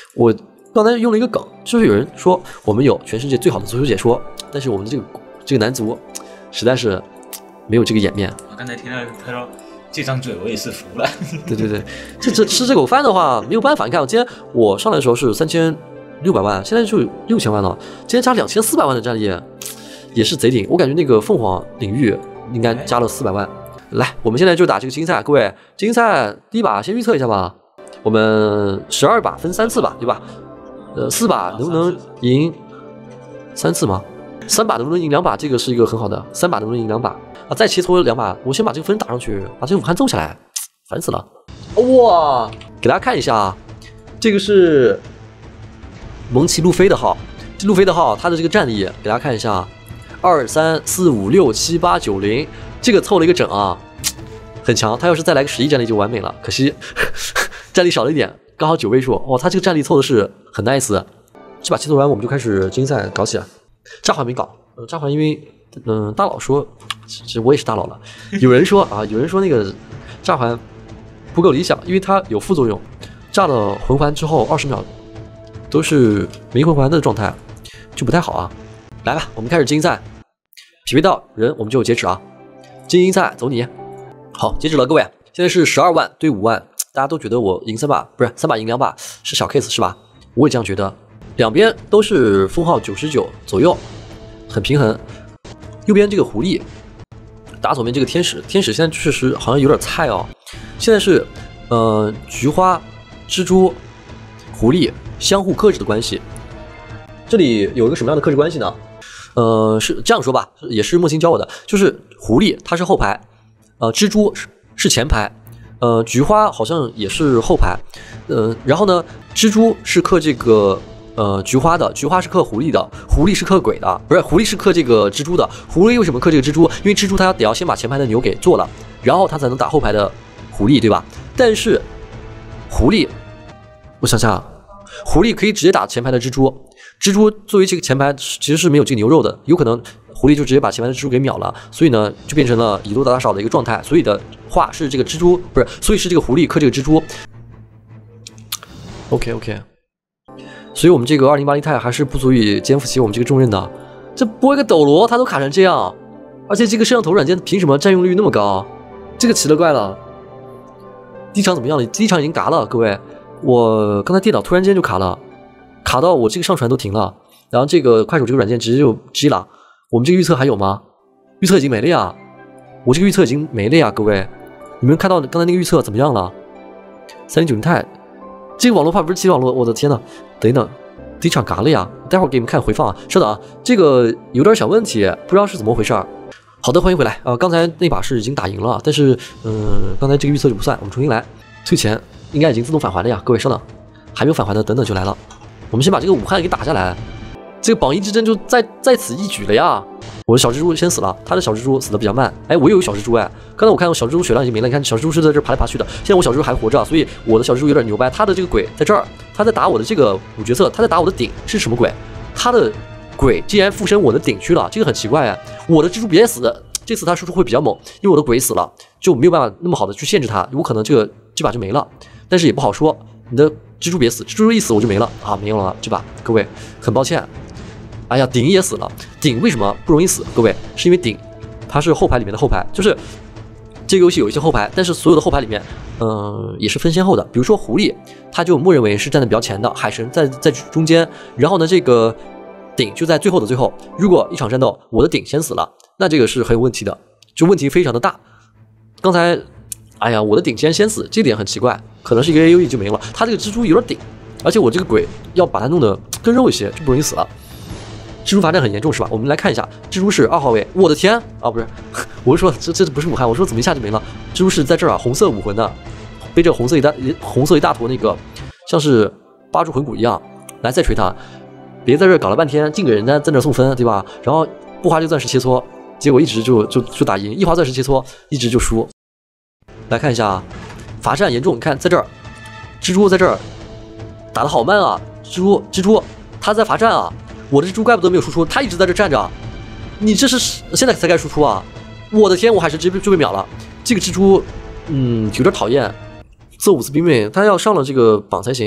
我刚才用了一个梗，就是有人说我们有全世界最好的足球解说，但是我们的这个男足实在是没有这个颜面。 我刚才听到他说这张嘴我也是服了。 对，这吃这口饭的话没有办法。你看，今天我上来的时候是3600万，现在就6000万了，今天加2400万的战力，也是贼顶。我感觉那个凤凰领域应该加了400万。来，我们现在就打这个精英赛，各位，精英赛第一把先预测一下吧。我们12把分3次吧，对吧？4把能不能赢3次吗？3把能不能赢2把？这个是一个很好的。3把能不能赢2把啊？再切磋2把，我先把这个分打上去，把这个武汉揍下来，烦死了！哇，给大家看一下啊，这个是蒙奇路飞的号，这路飞的号，他的这个战力给大家看一下，2、3、4、5、6、7、8、9、0，这个凑了一个整啊，很强。他要是再来个11战力就完美了，可惜战力少了一点，刚好9位数。哦，他这个战力凑的是很 nice。这把切磋完，我们就开始精英赛搞起来。炸环没搞，炸环因为大佬说，其实我也是大佬了。有人说那个炸环不够理想，因为它有副作用，炸了魂环之后20秒都是没魂环的状态，就不太好啊。来吧，我们开始精英赛，匹配到人我们就截止啊。精英赛走你，好，截止了，各位，现在是12万对5万，大家都觉得我赢3把，不是3把赢2把是小 case 是吧？我也这样觉得。两边都是封号99左右，很平衡。右边这个狐狸打左边这个天使，天使现在确实好像有点菜哦。现在是菊花、蜘蛛、狐狸相互克制的关系。这里有一个什么样的克制关系呢？是这样说吧，也是莫星教我的，就是狐狸它是后排，蜘蛛是前排，菊花好像也是后排，然后呢，蜘蛛是克这个。菊花的，菊花是克狐狸的，狐狸是克鬼的，不是狐狸是克这个蜘蛛的。狐狸为什么克这个蜘蛛？因为蜘蛛它得要先把前排的牛给做了，然后它才能打后排的狐狸，对吧？但是狐狸，我想想，狐狸可以直接打前排的蜘蛛，蜘蛛作为这个前排其实是没有这个牛肉的，有可能狐狸就直接把前排的蜘蛛给秒了，所以呢就变成了以多打少的一个状态。所以的话是这个蜘蛛不是，所以是这个狐狸克这个蜘蛛。OK。所以我们这个2080利泰还是不足以肩负起我们这个重任的。这播一个斗罗，它都卡成这样，而且这个摄像头软件凭什么占用率那么高？这个奇了怪了。第一场怎么样了？第一场已经嘎了，各位。我刚才电脑突然间就卡了，卡到我这个上传都停了，然后这个快手这个软件直接就G了。我们这个预测还有吗？预测已经没了呀，我这个预测已经没了呀，各位。你们看到刚才那个预测怎么样了？3090泰。这个网络怕不是7网络，我的天呐！等一等，第一场嘎了呀！待会儿给你们看回放啊。稍等啊，这个有点小问题，不知道是怎么回事儿。好的，欢迎回来啊！刚才那把是已经打赢了，但是刚才这个预测就不算，我们重新来。退钱应该已经自动返还了呀，各位稍等，还没有返还的等等就来了。我们先把这个武汉给打下来，这个榜一之争就在此一举了呀！我的小蜘蛛先死了，他的小蜘蛛死的比较慢。哎，我有个小蜘蛛哎，刚才我看到小蜘蛛血量已经没了，你看小蜘蛛是在这爬来爬去的，现在我小蜘蛛还活着，所以我的小蜘蛛有点牛掰。他的这个鬼在这儿，他在打我的这个主角色，他在打我的顶，是什么鬼？他的鬼竟然附身我的顶去了，这个很奇怪哎。我的蜘蛛别死，这次他输出会比较猛，因为我的鬼死了，就没有办法那么好的去限制他，有可能这把就没了，但是也不好说。你的蜘蛛别死，蜘蛛一死我就没了啊，没有了这把，各位很抱歉。哎呀，顶也死了。顶为什么不容易死？各位，是因为顶它是后排里面的后排，就是这个游戏有一些后排，但是所有的后排里面，也是分先后的。比如说狐狸，它就默认为是站在比较前的，海神在中间，然后呢，这个顶就在最后的最后。如果一场战斗我的顶先死了，那这个是很有问题的，就问题非常的大。刚才，哎呀，我的顶竟然先死，这点很奇怪，可能是一个 AOE 就没了。他这个蜘蛛有点顶，而且我这个鬼要把它弄得更肉一些，就不容易死了。蜘蛛罚站很严重是吧？我们来看一下，蜘蛛是2号位。我的天啊，不是，我是说这不是武汉，我说怎么一下就没了？蜘蛛是在这儿啊，红色武魂的，背着红色一大坨那个，像是8柱魂骨一样。来再锤他，别在这儿搞了半天，净给人家在那送分，对吧？然后不花这个钻石切磋，结果一直就打赢，一花钻石切磋一直就输。来看一下啊，罚站严重，你看在这儿，蜘蛛在这儿打得好慢啊，蜘蛛他在罚站啊。我的蜘蛛怪不得没有输出，他一直在这站着，你这是现在才该输出啊！我的天，我还是直接就被秒了。这个蜘蛛，有点讨厌。这5次冰妹，他要上了这个榜才行。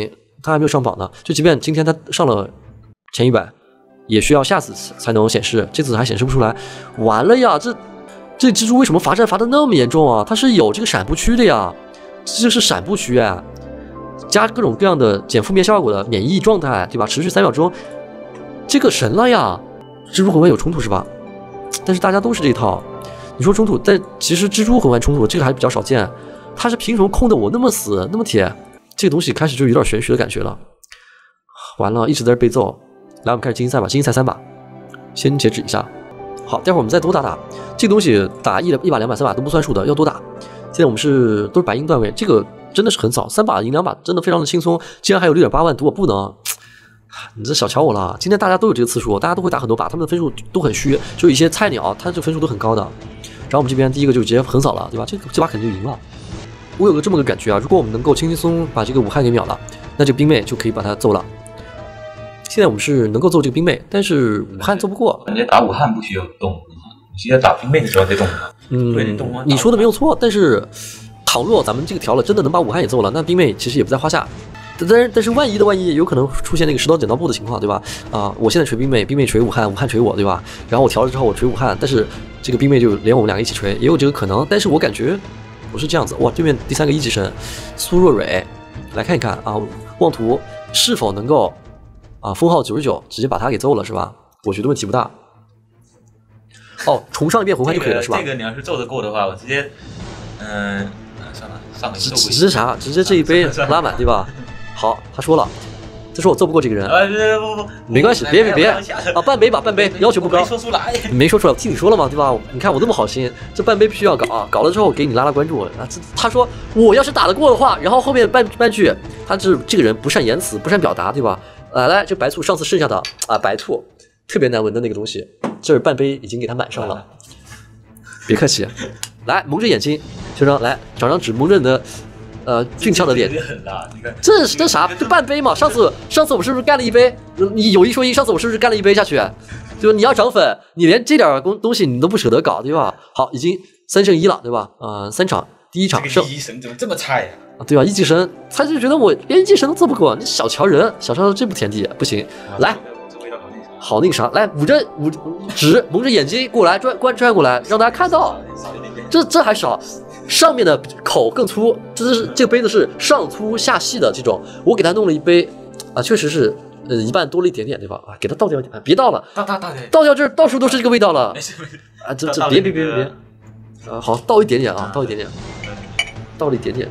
他还没有上榜呢。就即便今天他上了前100，也需要下次才能显示，这次还显示不出来，完了呀！这蜘蛛为什么罚站罚的那么严重啊？它是有这个闪步区的呀，这是闪步区哎，加各种各样的减负面效果的免疫状态，对吧？持续3秒钟，这个神了呀！蜘蛛魂环有冲突是吧？但是大家都是这一套，你说冲突，但其实蜘蛛魂环冲突这个还比较少见。他是凭什么控的我那么死那么铁？这个东西开始就有点玄学的感觉了。完了，一直在这被揍。来，我们开始精英赛吧，精英赛3把，先截止一下。好，待会儿我们再多打打。这个东西打1把、2把、3把都不算数的，要多打。现在我们都是白银段位，这个真的是很少，3把赢2把真的非常的轻松。竟然还有6.8万，赌我不能。你这小瞧我了，今天大家都有这个次数，大家都会打很多把，他们的分数都很虚，就一些菜鸟，他这分数都很高的。然后我们这边第一个就直接横扫了，对吧？这把肯定就赢了。我有个这么个感觉啊，如果我们能够轻轻松松把这个武汉给秒了，那这个兵妹就可以把他揍了。现在我们是能够揍这个兵妹，但是武汉揍不过。 感觉打武汉不需要动，需要打兵妹的时候再动。 你说的没有错，但是倘若咱们这个调了，真的能把武汉也揍了，那兵妹其实也不在话下。但是万一有可能出现那个石头剪刀布的情况，对吧？我现在锤兵妹，兵妹锤武汉，武汉锤我，对吧？然后我调了之后我锤武汉，但是这个兵妹就连我们2个一起锤，也有这个可能。但是我感觉不是这样子。哇，对面第3个一级神苏若蕊，来看一看啊，妄图是否能够封号99，直接把他给揍了是吧？我觉得问题不大。哦，重上一遍魂环就可以了是吧？ 这个你要是揍得过的话，我直接算了，上个直接啥？直接这一杯拉满对吧？好，他说了，他说我揍不过这个人， 不， 没关系，别半杯吧，半杯，要求不高， 没说出来， 没说出来，我听你说了嘛，对吧？你看我那么好心，这半杯必须要搞啊，搞了之后给你拉关注啊。他说我要是打得过的话，然后后面半句，他这个人不善言辞，不善表达，对吧？来，这白兔上次剩下的白兔特别难闻的那个东西，这半杯已经给他满上了，别客气，来蒙着眼睛，学生来找张纸蒙着你的。俊俏的脸，这啥？这半杯嘛。上次我们是不是干了一杯？你有一说一，上次我是不是干了一杯下去？对吧？你要涨粉，你连这点东西你都不舍得搞，对吧？好，已经3胜1了，对吧？3场，第1场胜。 一级神怎么这么菜呀？ 对吧？一级神，他就觉得我连一级神都做不过，你小瞧人，小瞧这步田地不行。来，好那个啥，来捂着纸，蒙着眼睛过来，转过来，让大家看到。这还少。上面的口更粗，这个杯子是上粗下细的这种，我给他弄了一杯确实是一半多了一点点，对吧？给他倒掉一点，别倒了，倒掉这儿到处都是这个味道了。这别好，倒一点点啊，倒一点点，倒了一点点。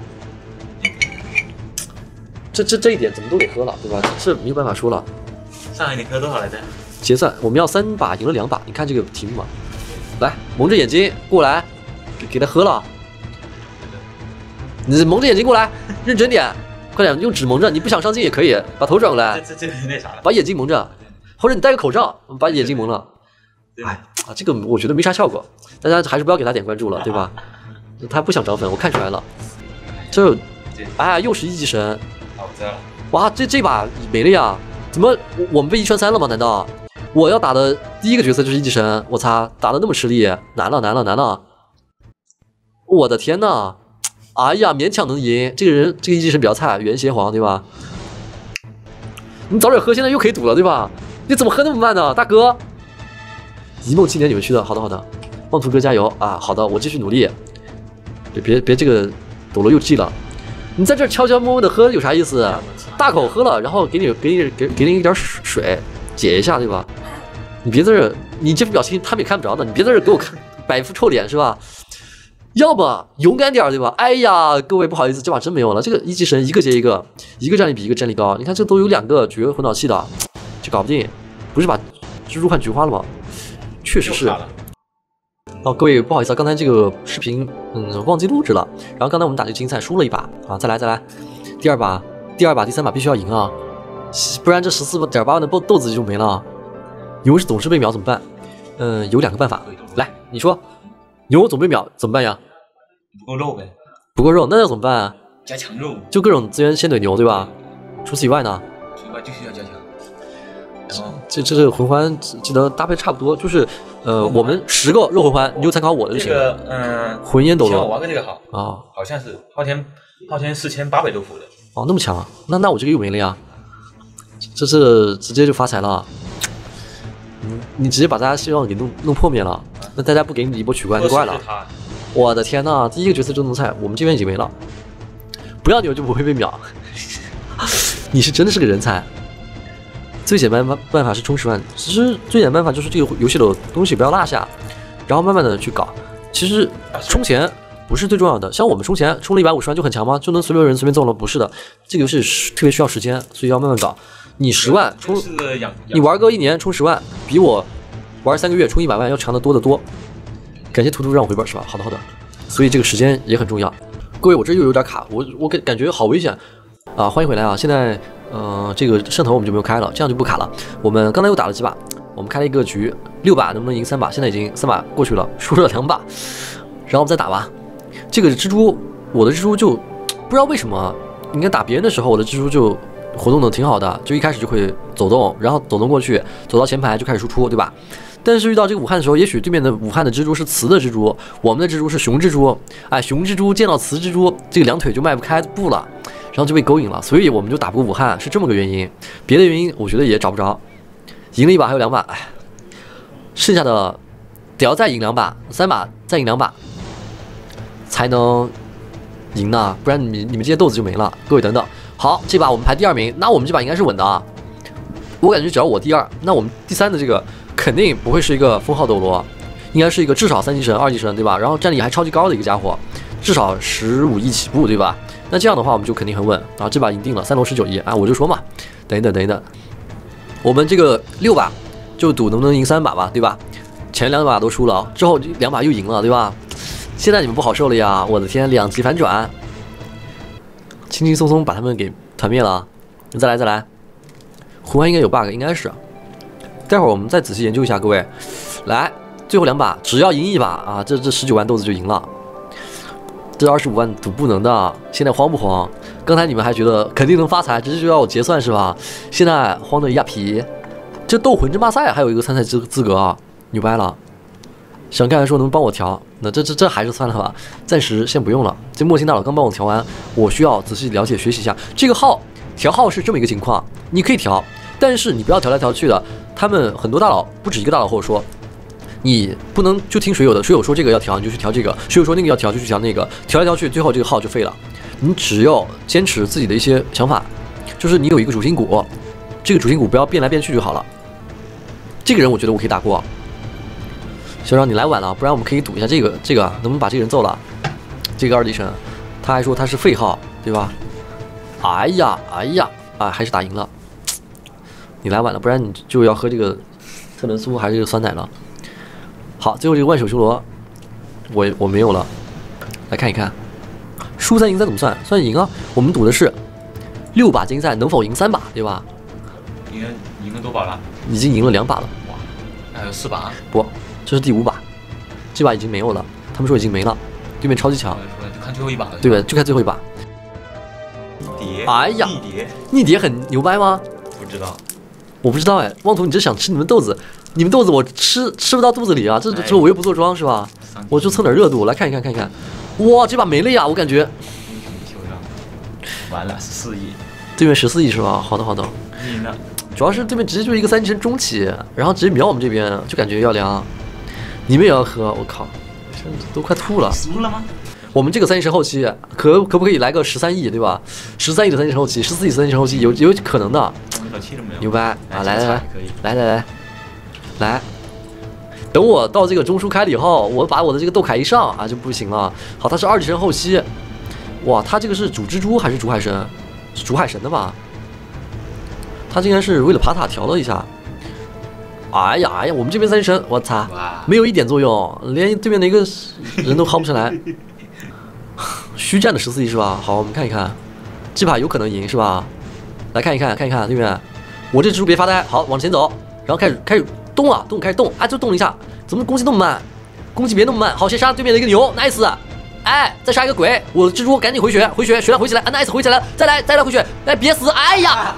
这一点怎么都得喝了，对吧？这没有办法说了。 上海你喝多少来着？ 结算，我们要3把赢了2把，你看这个题目嘛。来，蒙着眼睛过来，给他喝了。你蒙着眼睛过来，认真点，快点用纸蒙着。你不想上镜也可以，把头转过来， 这那啥了， 把眼睛蒙着，或者你戴个口罩，把眼睛蒙了。这个我觉得没啥效果，大家还是不要给他点关注了，对吧？他不想涨粉，我看出来了。又是1级神。 好，我知道了。 哇，这把没了呀？怎么我们被1穿3了吗？难道我要打的第一个角色就是1级神？我擦，打的那么吃力，难了！我的天呐！哎呀，勉强能赢，这个1级神比较菜，元邪皇对吧？你早点喝，现在又可以赌了对吧？你怎么喝那么慢呢，大哥？一梦青年你们去的，好的，妄图哥加油啊！好的，我继续努力。别这个斗罗又记了，你在这悄悄摸摸的喝有啥意思？大口喝了，然后给你一点水解一下对吧？你别在这，你这副表情他们也看不着的，你别在这给我看摆一副臭脸是吧？要么勇敢点对吧？哎呀，各位不好意思，这把真没有了。这个1级神一个接一个，一个战力比一个战力高。你看这都有2个绝魂导器的，这搞不定，不是把蜘蛛换菊花了吗？确实是。各位不好意思，刚才这个视频忘记录制了。然后刚才我们打这个精英赛输了一把啊，再来，第二把、第3把必须要赢啊，不然这14.8万的豆子就没了。牛是总是被秒怎么办？有2个办法，来你说。牛总被秒怎么办呀？ 不够肉呗。 不够肉，那要怎么办啊？ 加强肉。 就各种资源先怼牛，对吧？除此以外呢？ 除此以外就需要加强。然后这个魂环记得搭配差不多，就是我们10个肉魂环，你就参考我的就行了。 这个魂焰斗罗。 我玩个这个好啊，好像是昊天4800多伏的。 哦，那么强啊？那我这个又没了呀。 这是直接就发财了。你直接把大家希望给弄破灭了，那大家不给你一波取关就怪了。我的天呐，第一个角色就能菜，我们这边已经没了。不要牛就不会被秒。你是真的是个人才。最简单办法是充10万，其实最简单办法就是这个游戏的东西不要落下，然后慢慢的去搞。其实充钱不是最重要的，像我们充钱充了150万就很强吗？就能随便人随便揍了？不是的，这个游戏特别需要时间，所以要慢慢搞。你10万充，你玩个1年充10万，比我玩3个月充100万要强得多得多。感谢图图让我回本是吧？好的好的，所以这个时间也很重要。各位，我这又有点卡，我感觉好危险啊！欢迎回来啊！现在这个摄头我们就没有开了，这样就不卡了。我们刚才又打了几把，我们开了一个局，6把能不能赢3把？现在已经3把过去了，输了2把，然后我们再打吧。这个蜘蛛，我的蜘蛛就不知道为什么，你看打别人的时候，我的蜘蛛就活动的挺好的，就一开始就会走动，然后走动过去，走到前排就开始输出，对吧？但是遇到这个武汉的时候，也许对面的武汉的蜘蛛是雌的蜘蛛，我们的蜘蛛是雄蜘蛛，哎，雄蜘蛛见到雌蜘蛛，这个2腿就迈不开步了，然后就被勾引了，所以我们就打不过武汉，是这么个原因。别的原因我觉得也找不着。赢了1把还有2把，哎，剩下的得要再赢2把，3把再赢2把才能赢呢，不然你们这些豆子就没了。各位等等，好，这把我们排第2名，那我们这把应该是稳的啊。我感觉只要我第2，那我们第3的这个肯定不会是一个封号斗罗，应该是一个至少3级神、2级神，对吧？然后战力还超级高的一个家伙，至少15亿起步，对吧？那这样的话我们就肯定很稳啊！这把赢定了，3楼19亿啊！我就说嘛，等一等，我们这个6把就赌能不能赢3把吧，对吧？前2把都输了，之后2把又赢了，对吧？现在你们不好受了呀！我的天，2级反转，轻轻松松把他们给团灭了。再来，魂环应该有 bug， 应该是。待会儿我们再仔细研究一下，各位。来，最后2把，只要赢1把啊，这19万豆子就赢了。这25万赌不能的，现在慌不慌？刚才你们还觉得肯定能发财，只是就要我结算是吧？现在慌的一压皮。这斗魂争霸赛还有一个参赛资格啊，牛掰了！想看说能帮我调，那这还是算了吧，暂时先不用了。这莫青大佬刚帮我调完，我需要仔细了解学习一下这个号。调号是这么一个情况，你可以调，但是你不要调来调去的。他们很多大佬，不止一个大佬和我说，你不能就听水友的，水友说这个要调你就去调这个，水友说那个要调就去调那个，调来调去，最后这个号就废了。你只要坚持自己的一些想法，就是你有一个主心骨，这个主心骨不要变来变去就好了。这个人我觉得我可以打过，小张你来晚了，不然我们可以赌一下这个能不能把这个人揍了。这个2级神，他还说他是废号，对吧？哎呀，啊，还是打赢了。你来晚了，不然你就要喝这个特仑苏还是这个酸奶了。好，最后这个万手修罗，我没有了。来看一看，输3赢3怎么算？算赢啊！我们赌的是6把金赛能否赢3把，对吧？ 赢了多把了？ 已经赢了2把了。 哇，那还有4把？ 不，这是第5把，这把已经没有了。他们说已经没了，对面超级强。 看最后1把了。 对吧？就看最后1把。哎呀，逆蝶很牛掰吗？ 不知道， 我不知道哎。妄图，你这想吃你们豆子？你们豆子我吃不到肚子里啊！这我又不做庄是吧？我就蹭点热度，来看一看。哇，这把没了呀！我感觉。 完了14亿， 对面14亿是吧？好的。 赢了。 主要是对面直接就是一个3级神中期，然后直接秒我们这边，就感觉要凉。你们也要喝？我靠，都快吐了。 输了吗？ 我们这个3级神后期可不可以来个13亿，对吧？13亿的3级神后期，14亿3级神后期有可能的。牛掰啊！来，等我到这个中枢开了以后，我把我的这个斗铠一上啊就不行了。好，他是2级神后期，哇，他这个是主蜘蛛还是主海神？是主海神的吧？他竟然是为了爬塔调了一下。哎呀，我们这边3级神，我操，没有一点作用，连对面的一个人都薅不上来。虚战的14亿是吧？好，我们看一看，这把有可能赢是吧？来看一看对面，我这蜘蛛别发呆，好，往前走，然后开始动了，开始动，啊，就动了一下，怎么攻击那么慢？攻击别那么慢，好，先杀对面的一个牛 ，nice， 哎，再杀一个鬼，我的蜘蛛赶紧回血，血量回起来，啊 ，nice， 回起来，再来回血，哎，别死，哎呀，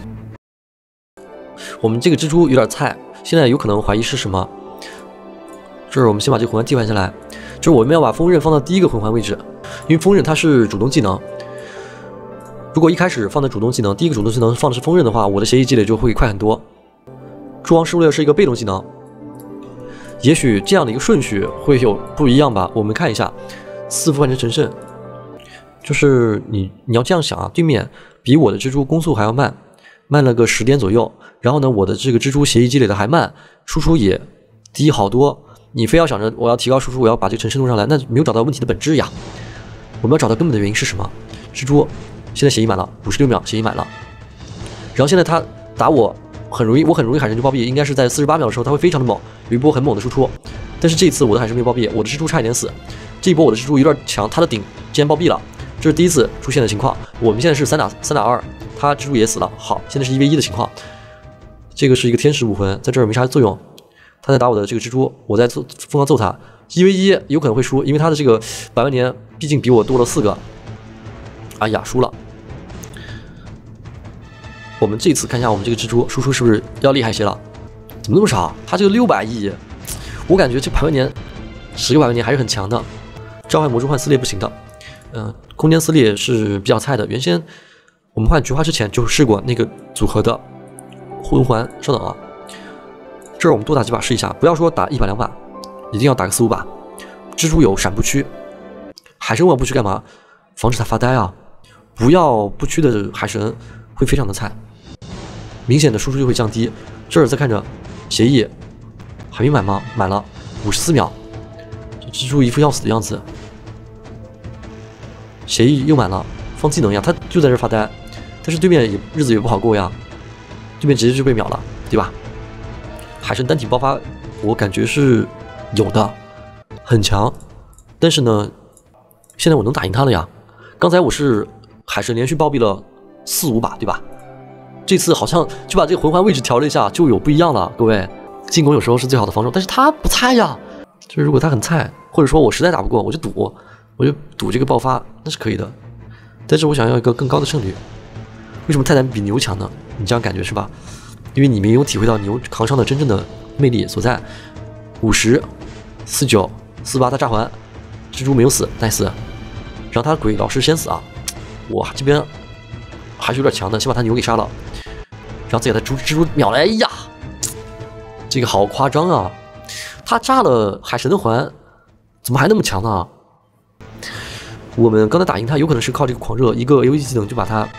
我们这个蜘蛛有点菜，现在有可能怀疑是什么？就是我们先把这个魂环替换下来，就是我们要把锋刃放到第1个魂环位置，因为锋刃它是主动技能。 如果一开始放的主动技能，第一个主动技能放的是锋刃的话，我的协议积累就会快很多。诸王狩猎是一个被动技能，也许这样的一个顺序会有不一样吧。我们看一下，4副换成神圣，就是你要这样想啊，对面比我的蜘蛛攻速还要慢了个10点左右，然后呢，我的这个蜘蛛协议积累的还慢，输出也低好多。你非要想着我要提高输出，我要把这个城市弄上来，那没有找到问题的本质呀。我们要找到根本的原因是什么？蜘蛛现在协议满了，56秒协议满了，然后现在他打我很容易，我很容易海神就暴毙，应该是在48秒的时候他会非常的猛，有一波很猛的输出。但是这一次我的海神没有暴毙，我的蜘蛛差一点死。这一波我的蜘蛛有点强，他的顶竟然暴毙了，这是第一次出现的情况。我们现在是3打2，他蜘蛛也死了。好，现在是1v1的情况，这个是一个天使武魂，在这儿没啥作用。他在打我的这个蜘蛛，我在疯狂揍他，1v1有可能会输，因为他的这个百万年毕竟比我多了4个。哎呀，输了。我们这次看一下我们这个蜘蛛输出是不是要厉害些了？怎么那么少？他这个600亿，我感觉这百万年10个百万年还是很强的。召唤魔蛛换撕裂不行的，空间撕裂是比较菜的。原先我们换菊花之前就试过那个组合的魂环。稍等啊，这儿我们多打几把试一下，不要说打1把2把，一定要打个4、5把。蜘蛛有闪不屈，海神我要不屈干嘛？防止他发呆啊！不要不屈的海神会非常的菜，明显的输出就会降低。这儿再看着协议还没满吗？满了54秒，这蜘蛛一副要死的样子。协议又满了，放技能呀，他就在这发呆。但是对面也日子也不好过呀，对面直接就被秒了，对吧？海神单体爆发，我感觉是有的，很强。但是呢，现在我能打赢他了呀。刚才我是海神连续暴毙了4、5把，对吧？这次好像就把这个魂环位置调了一下，就有不一样了。各位，进攻有时候是最好的防守，但是他不菜呀。就是如果他很菜，或者说我实在打不过，我就赌这个爆发，那是可以的。但是我想要一个更高的胜率。为什么泰坦比牛强呢？你这样感觉是吧？因为你没有体会到牛扛伤的真正的魅力所在。50、49、48，他炸环，蜘蛛没有死，nice。让他鬼老师先死啊！我这边还是有点强的，先把他牛给杀了，然后再给他蜘蛛秒了。哎呀，这个好夸张啊！他炸了海神的环，怎么还那么强呢？我们刚才打赢他，有可能是靠这个狂热一个 AOE 技能就把他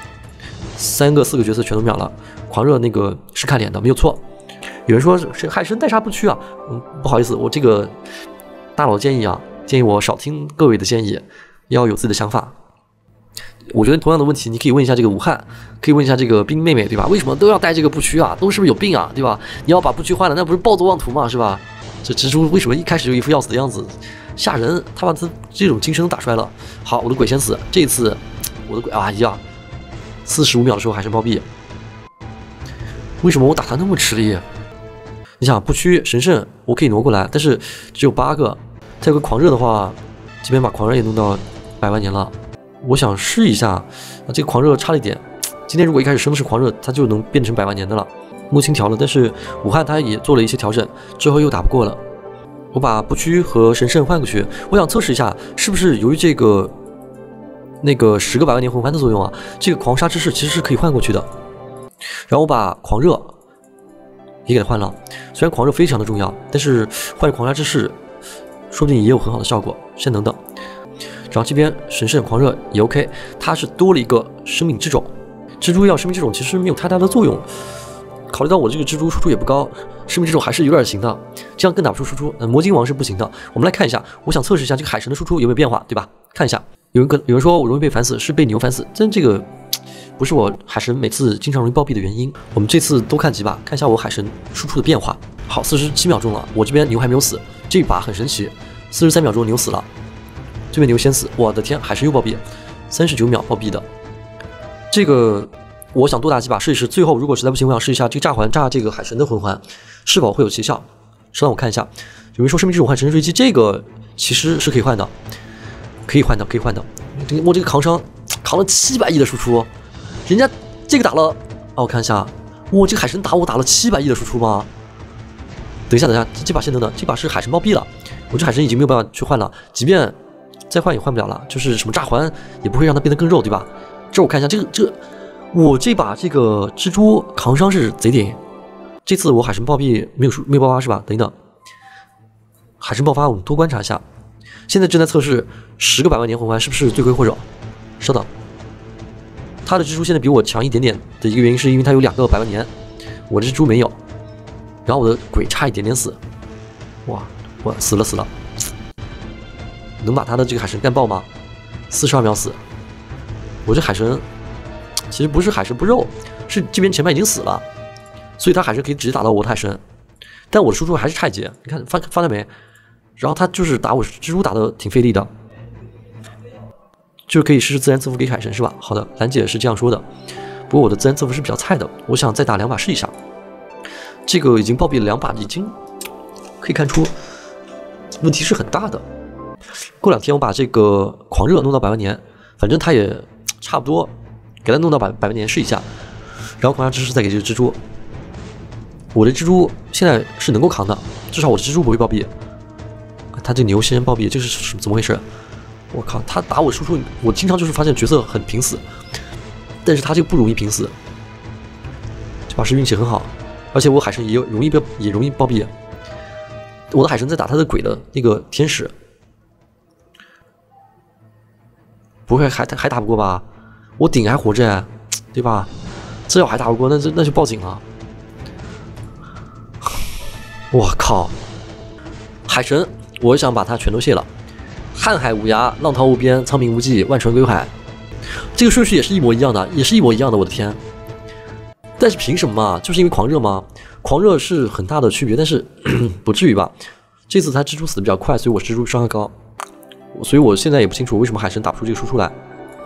3个4个角色全都秒了。狂热那个是看脸的，没有错。有人说是海神带杀不屈啊，不好意思，我这个大佬建议啊，建议我少听各位的建议。要有自己的想法。我觉得同样的问题，你可以问一下这个武汉，可以问一下这个冰妹妹，对吧？为什么都要带这个不屈啊？都是不是有病啊？对吧？你要把不屈换了，那不是暴走妄图嘛，是吧？这蜘蛛为什么一开始就一副要死的样子，吓人？他把他这种精神都打出来了。好，我的鬼先死，这一次我的鬼啊一样，45秒的时候还是暴毙。为什么我打他那么吃力？你想不屈神圣我可以挪过来，但是只有8个，他有个狂热的话。这边把狂热也弄到100万年了，我想试一下，这个狂热差了一点。今天如果一开始升的是狂热，它就能变成100万年的了。木星调了，但是武汉它也做了一些调整，之后又打不过了。我把不屈和神圣换过去，我想测试一下，是不是由于这个那个10个100万年魂环的作用啊，这个狂杀之势其实是可以换过去的。然后我把狂热也给它换了，虽然狂热非常的重要，但是换狂杀之势。说不定也有很好的效果，先等等。然后这边神圣狂热也 OK， 它是多了一个生命之种。蜘蛛要生命之种其实没有太大的作用，考虑到我这个蜘蛛输出也不高，生命之种还是有点行的，这样更打不出输出。魔晶王是不行的。我们来看一下，我想测试一下这个海神的输出有没有变化，对吧？看一下，有人说我容易被反死，是被牛反死，但这个不是我海神每次经常容易暴毙的原因。我们这次多看几把，看一下我海神输出的变化。好，47秒钟了，我这边牛还没有死，这把很神奇，43秒钟牛死了，对面牛先死，我的天，海神又暴毙，39秒暴毙的。这个我想多打几把试一试，最后如果实在不行，我想试一下这个炸环炸这个海神的魂环是否会有奇效。稍等我看一下，有人说生命之种换神圣追击，这个其实是可以换的，可以换的。我这个扛伤扛了700亿的输出，人家这个打了，我看一下，我这个海神打了700亿的输出吗？等一下，这把先等等，这把是海神暴毙了，我这海神已经没有办法去换了，即便再换也换不了了，就是什么炸环也不会让它变得更肉，对吧？ 这我看一下，我这把这个蜘蛛扛伤是贼顶。这次我海神暴毙没有爆发是吧？等一等，海神爆发我们多观察一下。现在正在测试10个百万年魂环是不是罪魁祸首。稍等，他的蜘蛛现在比我强一点点的一个原因是因为他有2个百万年，我的蜘蛛没有。然后我的鬼差一点点死，哇，我死了，能把他的这个海神干爆吗？42秒死。我这海神其实不是海神不肉，是这边前排已经死了，所以他海神可以直接打到我的海神，但我的输出还是差一截。你看发现没？然后他就是打我蜘蛛打的挺费力的，就是可以试试自然赐福给海神是吧？好的，兰姐是这样说的。不过我的自然赐福是比较菜的，我想再打2把试一下。这个已经暴毙了2把，已经可以看出问题是很大的。过2天我把这个狂热弄到100万年，反正他也差不多，给他弄到100万年试一下。然后狂杀之势再给这个蜘蛛，我的蜘蛛现在是能够扛的，至少我的蜘蛛不会暴毙。他这牛先暴毙，这是怎么回事？我靠，他打我输出，我经常就是发现角色很平死，但是他这个不容易平死，这把是运气很好。而且我海神也容易暴毙，我的海神在打他的鬼的那个天使，不会还打不过吧？我顶还活着，对吧？这要还打不过，那就报警了。我靠，海神，我想把它全都卸了。瀚海无涯，浪涛无边，苍冥无际，万船归海，这个顺序也是一模一样的，我的天！但是凭什么啊？就是因为狂热吗？狂热是很大的区别，但是不至于吧？这次他蜘蛛死的比较快，所以我蜘蛛伤害高，所以我现在也不清楚为什么海神打不出这个输出来。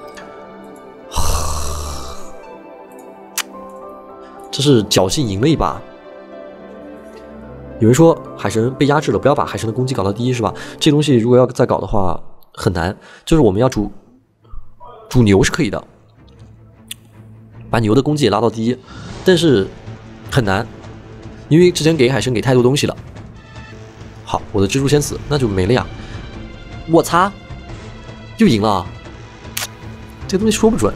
这是侥幸赢了一把。有人说海神被压制了，不要把海神的攻击搞到第一是吧？这东西如果要再搞的话很难，就是我们要煮牛是可以的。把牛的攻击也拉到第一，但是很难，因为之前给海神给太多东西了。好，我的蜘蛛先死，那就没了呀！我擦，又赢了，这东西说不准。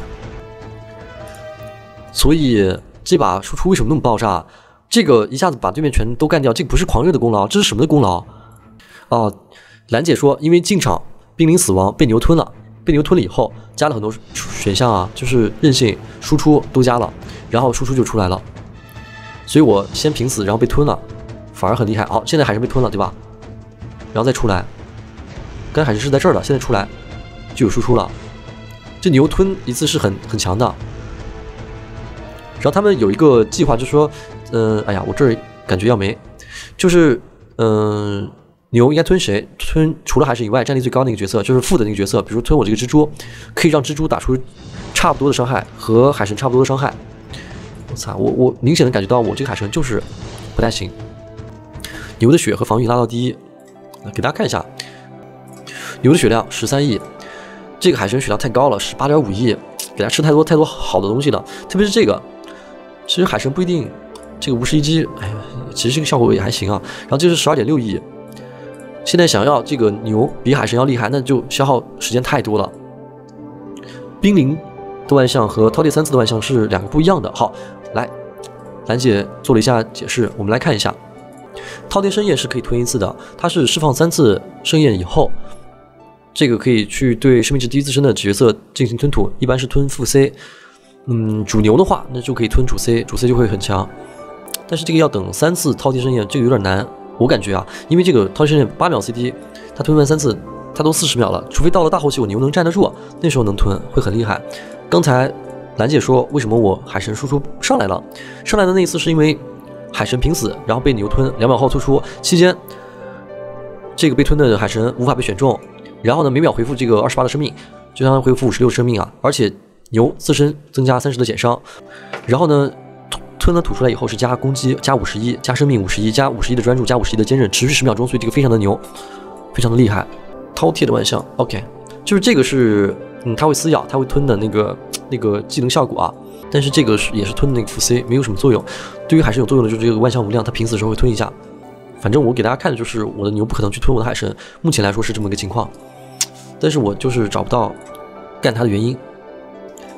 所以这把输出为什么那么爆炸？这个一下子把对面全都干掉，这个不是狂热的功劳，这是什么的功劳？兰姐说，因为进场濒临死亡被牛吞了。被牛吞了以后，加了很多选项啊，就是韧性、输出都加了，然后输出就出来了。所以我先平死，然后被吞了，反而很厉害。好，现在海神被吞了，对吧？然后再出来，刚才海神是在这儿的，现在出来就有输出了。这牛吞一次是很强的。然后他们有一个计划，就是说，哎呀，我这儿感觉要没，就是牛应该吞谁？吞除了海神以外战力最高的那个角色，就是副的那个角色，比如吞我这个蜘蛛，可以让蜘蛛打出差不多的伤害，和海神差不多的伤害。我操，我明显的感觉到我这个海神就是不太行。牛的血和防御拉到第一，给大家看一下，牛的血量13亿，这个海神血量太高了，18.5亿，给他吃太多好的东西了，特别是这个，其实海神不一定。这个无视一击，哎呀，其实这个效果也还行啊。然后这是12.6亿，现在想要这个牛比海神要厉害，那就消耗时间太多了。濒临的万象和饕餮3次的万象是2个不一样的。好，来，兰姐做了一下解释，我们来看一下。饕餮盛宴是可以吞1次的，它是释放3次盛宴以后，这个可以去对生命值低自身的角色进行吞吐，一般是吞负 C。主牛的话，那就可以吞主 C， 主 C 就会很强。但是这个要等3次饕餮盛宴，这个有点难，我感觉啊，因为这个饕餮盛宴8秒 CD， 它吞完3次，它都40秒了，除非到了大后期我牛能站得住，那时候能吞会很厉害。刚才兰姐说为什么我海神输出上来了，上来的那一次是因为海神平死，然后被牛吞，2秒后突出，期间这个被吞的海神无法被选中，然后呢每秒回复这个28的生命，就相当于恢复56生命啊，而且牛自身增加30的减伤，然后呢吞了吐出来以后是加攻击加51，加生命51，加51的专注，加51的坚韧，持续10秒钟，所以这个非常的牛，非常的厉害。饕餮的万象 ，OK， 就是这个是它会撕咬，它会吞的那个技能效果啊，但是这个也是吞的那个负 C， 没有什么作用。对于海神有作用的就是这个万象无量，它平死的时候会吞一下。反正我给大家看的就是我的牛不可能去吞我的海神，目前来说是这么一个情况，但是我就是找不到干它的原因。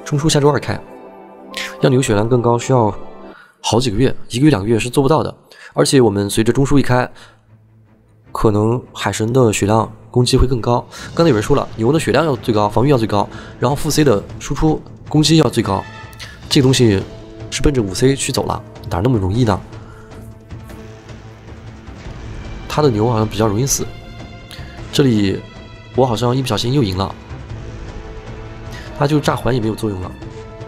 中枢下周2开，要牛血量更高需要好几个月，1个月2个月是做不到的。而且我们随着中枢一开，可能海神的血量攻击会更高。刚才有人说了，牛的血量要最高，防御要最高，然后副 C 的输出攻击要最高，这个东西是奔着5C 去走了，哪那么容易呢？他的牛好像比较容易死，这里我好像一不小心又赢了，他就炸环也没有作用了。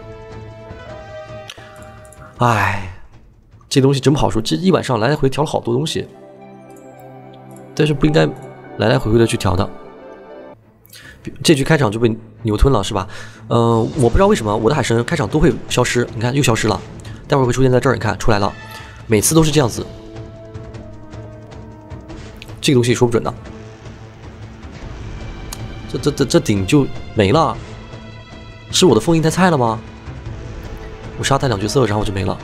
唉，这东西真不好说，这一晚上来来回调了好多东西，但是不应该来来回回的去调的。这局开场就被牛吞了是吧？我不知道为什么我的海神开场都会消失，你看又消失了，待会儿会出现在这儿，你看出来了，每次都是这样子。这个东西说不准的，这顶就没了，是我的封印太菜了吗？我杀他2角色，然后我就没了。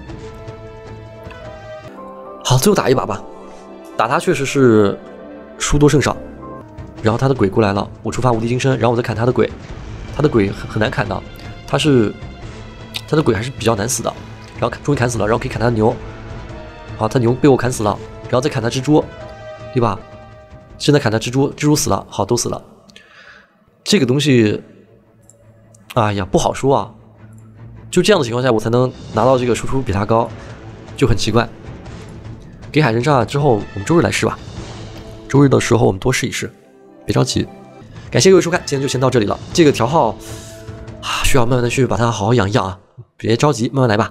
好，最后打一把吧，打他确实是输多胜少。然后他的鬼过来了，我触发无敌金身，然后我再砍他的鬼，他的鬼很难砍的，他的鬼还是比较难死的。然后终于砍死了，然后可以砍他的牛。好，他牛被我砍死了，然后再砍他蜘蛛，对吧？现在砍他蜘蛛，蜘蛛死了，好，都死了。这个东西，哎呀，不好说啊。就这样的情况下，我才能拿到这个输出比他高，就很奇怪。给海神炸之后，我们周日来试吧。周日的时候我们多试一试，别着急。感谢各位收看，今天就先到这里了。这个调号需要慢慢的去把它好好养一养啊，别着急，慢慢来吧。